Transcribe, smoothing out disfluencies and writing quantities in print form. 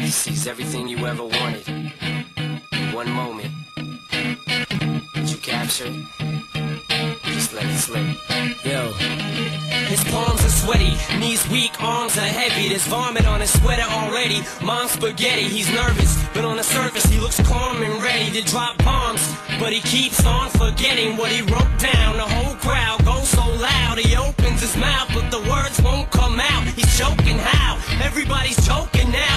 Sees everything you ever wanted. One moment. Did you capture it? Just let it slip. Yo. His palms are sweaty, knees weak, arms are heavy. There's vomit on his sweater already. Mom's spaghetti, he's nervous, but on the surface he looks calm and ready to drop bombs. But he keeps on forgetting what he wrote down. The whole crowd goes so loud, he opens his mouth, but the words won't come out. He's choking how? Everybody's choking now.